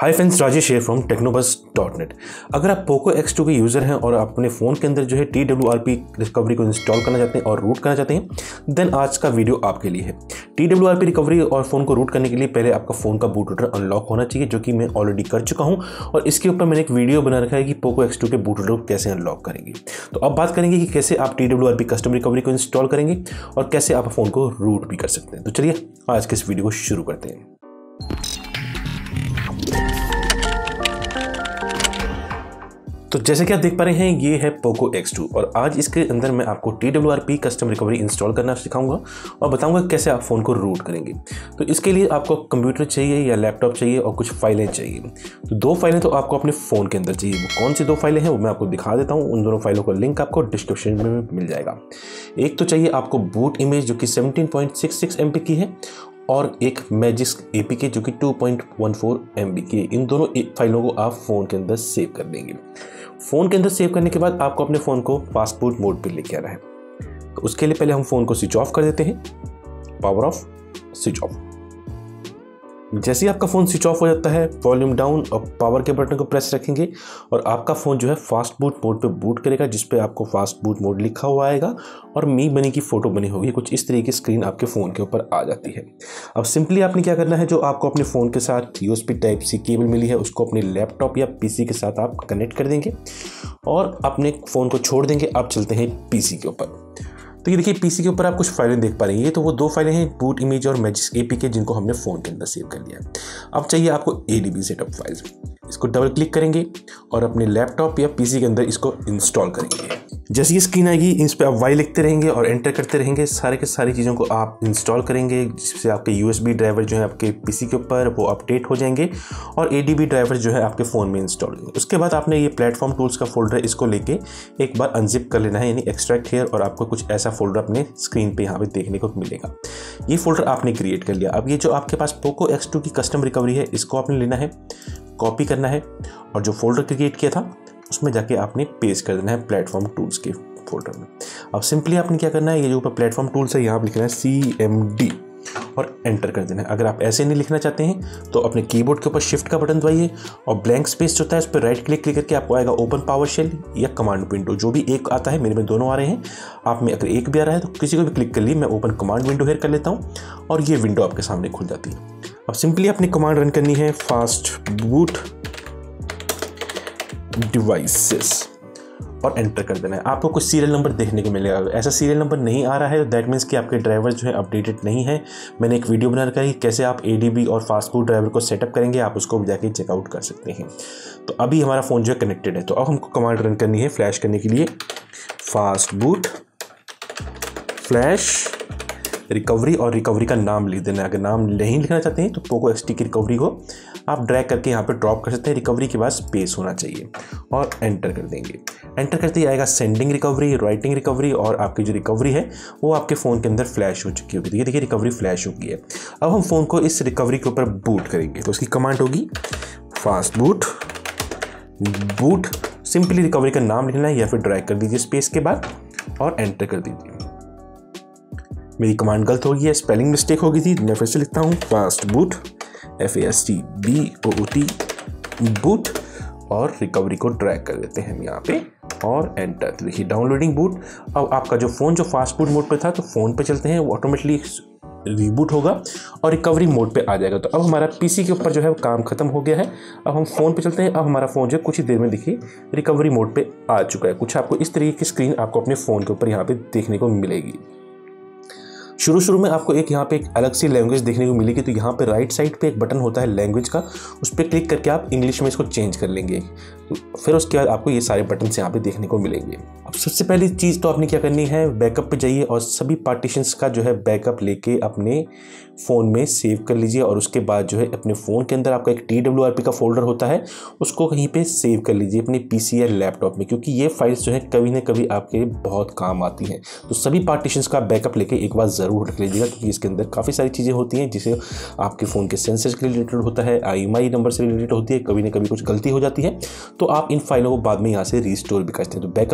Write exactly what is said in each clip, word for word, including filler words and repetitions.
Hi friends, Rajesh here from Technobus dot net. अगर आप Poco X two के user हैं और अपने फ़ोन के अंदर जो है T W R P recovery को इंस्टॉल करना चाहते हैं और रूट करना चाहते हैं, देन आज का वीडियो आपके लिए है। T W R P recovery और फ़ोन को रूट करने के लिए पहले आपका फ़ोन का बूट लोडर अनलॉक होना चाहिए, जो कि मैं ऑलरेडी कर चुका हूँ और इसके ऊपर मैंने एक वीडियो बना रखा है कि पोको एक्स टू के बूट लोडर को कैसे अनलॉक करेंगे। तो अब बात करेंगे कि कैसे आप T W R P custom recovery को इंस्टॉल करेंगे और कैसे आप फ़ोन को रूट भी कर सकते हैं। तो चलिए आज के इस वीडियो को शुरू करते हैं। तो जैसे कि आप देख पा रहे हैं, ये है पोको एक्स टू और आज इसके अंदर मैं आपको T W R P custom recovery install करना सिखाऊंगा और बताऊंगा कैसे आप फ़ोन को रूट करेंगे। तो इसके लिए आपको कंप्यूटर चाहिए या लैपटॉप चाहिए और कुछ फाइलें चाहिए। तो दो फाइलें तो आपको अपने फ़ोन के अंदर चाहिए। वो कौन सी दो फाइलें हैं वो मैं आपको दिखा देता हूँ। उन दोनों फाइलों का लिंक आपको डिस्क्रिप्शन में मिल जाएगा। एक तो चाहिए आपको बूट इमेज, जो कि seventeen point six six M B की है, और एक मैजिस्क ए पी के जो कि two point one four M B की है। इन दोनों फाइलों को आप फ़ोन के अंदर सेव कर देंगे। फ़ोन के अंदर सेव करने के बाद आपको अपने फ़ोन को फास्ट बूट मोड पे लेके आना है। तो उसके लिए पहले हम फ़ोन को स्विच ऑफ कर देते हैं। Power off, switch off. जैसे ही आपका फ़ोन स्विच ऑफ हो जाता है, वॉल्यूम डाउन और पावर के बटन को प्रेस रखेंगे और आपका फ़ोन जो है फास्ट बूट मोड पे बूट करेगा, जिस पे आपको फास्ट बूट मोड लिखा हुआ आएगा और मी बनी की फ़ोटो बनी होगी। कुछ इस तरीके की स्क्रीन आपके फ़ोन के ऊपर आ जाती है। अब सिंपली आपने क्या करना है, जो आपको अपने फ़ोन के साथ U S B type C cable मिली है, उसको अपने लैपटॉप या पी सी के साथ आप कनेक्ट कर देंगे और अपने फ़ोन को छोड़ देंगे। अब चलते हैं पी सी के ऊपर। तो ये देखिए, पीसी के ऊपर आप कुछ फाइलें देख पा रहे हैं। ये तो वो दो फाइलें हैं, बूट इमेज और मैजिस्क ए पी के, जिनको हमने फ़ोन के अंदर सेव कर लिया है। अब चाहिए आपको A D B setup files. इसको डबल क्लिक करेंगे और अपने लैपटॉप या पीसी के अंदर इसको इंस्टॉल करेंगे। जैसे ये स्क्रीन आएगी, इस पर आप वाई लिखते रहेंगे और एंटर करते रहेंगे। सारे के सारी चीज़ों को आप इंस्टॉल करेंगे, जिससे आपके यूएसबी ड्राइवर जो है आपके पीसी के ऊपर वो अपडेट हो जाएंगे और एडीबी ड्राइवर जो है आपके फ़ोन में इंस्टॉल होंगे। उसके बाद आपने ये प्लेटफॉर्म टूल्स का फोल्डर, इसको लेके एक बार अनजिप कर लेना है, यानी एक्सट्रैक्ट हेयर, और आपको कुछ ऐसा फोल्डर अपने स्क्रीन पे यहाँ पे देखने को मिलेगा। ये फोल्डर आपने क्रिएट कर लिया। अब ये जो आपके पास पोको एक्स टू की कस्टम रिकवरी है, इसको आपने लेना है, कॉपी करना है और जो फोल्डर क्रिएट किया था उसमें जाके आपने पेस्ट कर देना है प्लेटफॉर्म टूल्स के फोल्डर में। अब सिंपली आपने क्या करना है, ये जो ऊपर प्लेटफॉर्म टूल्स है यहाँ पर लिखना है सी एम डी और एंटर कर देना है। अगर आप ऐसे नहीं लिखना चाहते हैं तो अपने कीबोर्ड के ऊपर शिफ्ट का बटन दबाइए और ब्लैंक स्पेस जो होता है उस पर राइट क्लिक करके आपको आएगा ओपन पावर शेल या कमांड विंडो, जो भी एक आता है। मेरे में दोनों आ रहे हैं। आप में अगर एक भी आ रहा है तो किसी को भी क्लिक कर लिए। मैं ओपन कमांड विंडो हेयर कर लेता हूँ और ये विंडो आपके सामने खुल जाती है। अब सिंपली अपनी कमांड रन करनी है, फास्ट बूट डिवाइसेस, और एंटर कर देना है। आपको कुछ सीरियल नंबर देखने को मिलेगा। ऐसा सीरियल नंबर नहीं आ रहा है तो दैट मीन्स कि आपके ड्राइवर जो है अपडेटेड नहीं है। मैंने एक वीडियो बना रखा है कि कैसे आप एडीबी और फास्ट बूट ड्राइवर को सेटअप करेंगे, आप उसको भी जाके चेकआउट कर सकते हैं। तो अभी हमारा फ़ोन जो है कनेक्टेड है। तो अब हमको कमांड रन करनी है फ्लैश करने के लिए, फास्ट बूट फ्लैश रिकवरी, और रिकवरी का नाम लिख देना है। अगर नाम नहीं लिखना चाहते हैं तो पोको एक्स टी की रिकवरी को आप ड्रैग करके यहाँ पे ड्रॉप कर सकते हैं। रिकवरी के बाद स्पेस होना चाहिए और एंटर कर देंगे। एंटर करते ही आएगा सेंडिंग रिकवरी, राइटिंग रिकवरी, और आपकी जो रिकवरी है वो आपके फ़ोन के अंदर फ्लैश हो चुकी होगी। देखिए देखिए रिकवरी फ्लैश हो गई है। अब हम फ़ोन को इस रिकवरी के ऊपर बूट करेंगे। तो उसकी कमांड होगी fast boot boot. Simply recovery का नाम लिखना है या फिर ड्रैग कर दीजिए स्पेस के बाद और एंटर कर दीजिए। मेरी कमांड गलत हो गई है, स्पेलिंग मिस्टेक हो गई थी। मैं फिर से लिखता हूँ, fast boot F A S T B O O T boot, और रिकवरी को ड्रैग कर देते हैं हम यहाँ पे और एंटर। तो देखिए डाउनलोडिंग बूट। अब आपका जो फ़ोन जो फास्ट बूट मोड पे था, तो फ़ोन पे चलते हैं, वो ऑटोमेटिकली रीबूट होगा और रिकवरी मोड पे आ जाएगा। तो अब हमारा पीसी के ऊपर जो है वो काम खत्म हो गया है। अब हम फ़ोन पे चलते हैं। अब हमारा फ़ोन जो है कुछ ही देर में देखिए रिकवरी मोड पे आ चुका है। कुछ आपको इस तरीके की स्क्रीन आपको अपने फ़ोन के ऊपर यहाँ पे देखने को मिलेगी। शुरू शुरू में आपको एक यहाँ पे एक अलग सी लैंग्वेज देखने को मिलेगी। तो यहाँ पे राइट साइड पे एक बटन होता है लैंग्वेज का, उस पर क्लिक करके आप इंग्लिश में इसको चेंज कर लेंगे। तो फिर उसके बाद आपको ये सारे बटन्स यहाँ पे देखने को मिलेंगे। अब सबसे पहली चीज़ तो आपने क्या करनी है, बैकअप पे जाइए और सभी पार्टीशंस का जो है बैकअप लेके अपने फ़ोन में सेव कर लीजिए। और उसके बाद जो है अपने फ़ोन के अंदर आपका एक टी डब्ल्यू आर पी का फोल्डर होता है, उसको कहीं पे सेव कर लीजिए अपने पीसी या लैपटॉप में, क्योंकि ये फाइल्स जो है कभी ना कभी आपके बहुत काम आती हैं। तो सभी पार्टीशंस का बैकअप लेके एक बार ज़रूर रख लीजिएगा, क्योंकि इसके अंदर काफ़ी सारी चीज़ें होती हैं, जिसे आपके फ़ोन के सेंसर के रिलेटेड होता है, आई एम आई नंबर से रिलेटेड होती है, कभी ना कभी कुछ गलती हो जाती है। तो आप इन फाइलों को बाद में यहाँ से रिस्टोर भी करते हैं। तो बैकअप ज़रूर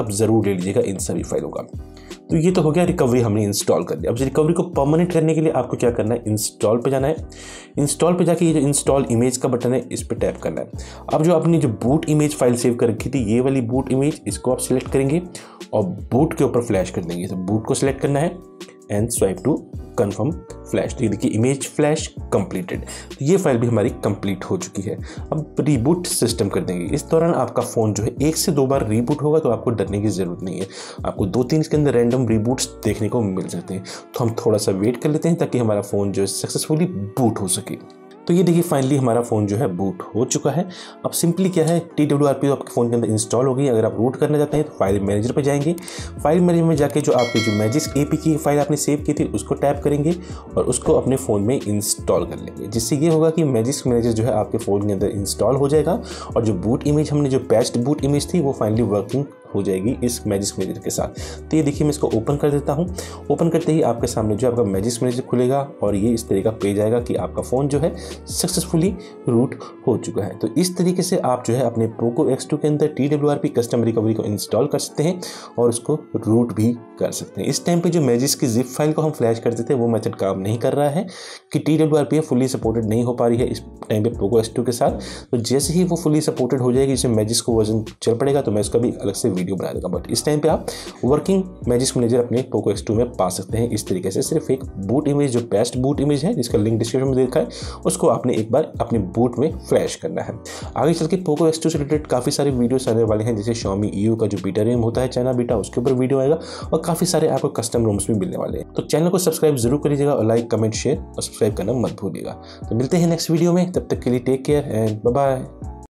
ले लीजिएगा इन सभी फाइलों का। तो ये तो हो गया रिकवरी हमने इंस्टॉल कर दिया। अब रिकवरी को परमानेंट करने के लिए आपको क्या करना है, इंस्टॉल पे जाना है। इंस्टॉल पे जाके ये जो इंस्टॉल इमेज का बटन है इस पे टैप करना है। अब जो अपनी जो बूट इमेज फाइल सेव कर रखी थी, ये वाली बूट इमेज, इसको आप सिलेक्ट करेंगे और बूट के ऊपर फ्लैश कर देंगे। तो बूट को सिलेक्ट करना है and swipe to confirm flash. तो ये देखिए इमेज फ्लैश कंप्लीटेड। तो ये फाइल भी हमारी कंप्लीट हो चुकी है। अब रिबूट सिस्टम कर देंगे। इस दौरान आपका फ़ोन जो है एक से दो बार रिबूट होगा, तो आपको डरने की ज़रूरत नहीं है। आपको दो तीन इसके अंदर रैंडम रिबूट्स देखने को मिल सकते हैं। तो हम थोड़ा सा वेट कर लेते हैं ताकि हमारा फ़ोन जो है सक्सेसफुली बूट हो सके। तो ये देखिए फाइनली हमारा फ़ोन जो है बूट हो चुका है। अब सिंपली क्या है, टी डब्ल्यू आर पी आपके फ़ोन के अंदर इंस्टॉल हो गई। अगर आप रूट करना चाहते हैं तो फाइल मैनेजर पे जाएंगे। फाइल मैनेजर में जाके जो आपकी जो मैजिस्क एपी की फाइल आपने सेव की थी उसको टैप करेंगे और उसको अपने फ़ोन में इंस्टॉल कर लेंगे, जिससे ये होगा कि मैजिस्क मैनेजर जो है आपके फ़ोन के अंदर इंस्टॉल हो जाएगा और जो बूट इमेज हमने जो पैच्ड बूट इमेज थी वो फाइनली वर्किंग हो जाएगी इस मैजिस्क मैनेजर के साथ। तो ये देखिए मैं इसको ओपन कर देता हूँ। ओपन करते ही आपके सामने जो आपका मैजिस्क मैनेजर खुलेगा और ये इस तरीके का पेज आएगा कि आपका फ़ोन जो है सक्सेसफुली रूट हो चुका है। तो इस तरीके से आप जो है अपने पोको एक्स टू के अंदर T W R P custom recovery को इंस्टॉल कर सकते हैं और उसको रूट भी कर सकते हैं। इस टाइम पे जो मैजिस्क की जिप फाइल को हम फ्लैश करते थे वो मेथड काम नहीं कर रहा है कि T W R P fully supported नहीं हो पा रही है इस टाइम पे पोको एक्स टू के साथ। तो जैसे ही वो फुली सपोर्टेड हो जाएगी, इसमें मैजिस्क को वर्जन चल पड़ेगा, तो मैं इसका भी अलग से वीडियो बना देगा। बट इस टाइम पे आप वर्किंग मैजिस्क मैनेजर अपने पोको एक्स टू में पा सकते हैं इस तरीके से। सिर्फ एक बूट इमेज जो पैच्ड बूट इमेज है जिसका लिंक डिस्क्रिप्शन में देखा है, उसको आपने एक बार अपने बूट में फ्लैश करना है। आगे चल के पोको एक्स टू से रिलेटेड काफ़ी सारे वीडियोस आने वाले हैं, जैसे Xiaomi E U का जो बीटा रेम होता है चाइना बीटा, उसके ऊपर वीडियो आएगा और काफ़ी सारे आपको कस्टम रोम्स भी मिलने वाले हैं। तो चैनल को सब्सक्राइब जरूर करिएगा और लाइक कमेंट शेयर और सब्सक्राइब करना मत भूलिएगा। तो मिलते हैं नेक्स्ट वीडियो में, तब तक के लिए take care and bye bye.